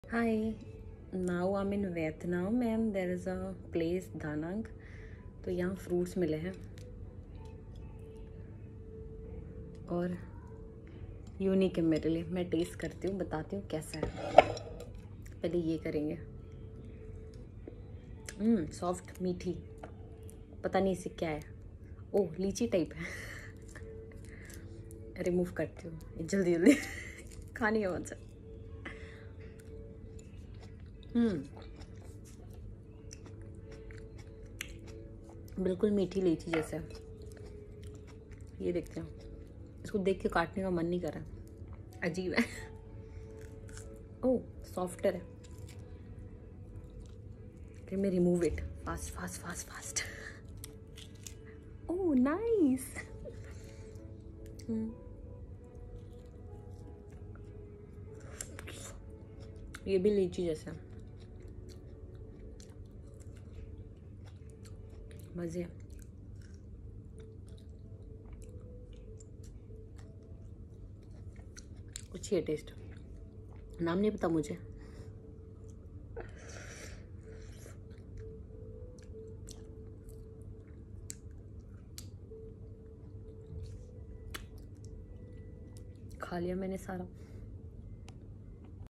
Hi, now I'm in Vietnam and there is a place Da Nang. तो यहाँ fruits मिले हैं और यूनिक है मेरे लिए। मैं टेस्ट करती हूँ, बताती हूँ कैसा है। पहले ये करेंगे। सॉफ्ट मीठी, पता नहीं इसे क्या है। ओह, लीची टाइप है। रिमूव करती हूँ जल्दी जल्दी। खानी है मुझे। बिल्कुल मीठी लीची जैसे। ये देखते हैं, इसको देख के काटने का मन नहीं कर रहा, अजीब है। ओह, सॉफ्टर है। कैन मैं remove it fast fast fast fast. Oh nice. ये भी लीची जैसा, मजे। अच्छी है टेस्ट, नाम नहीं पता मुझे। खा लिया मैंने सारा।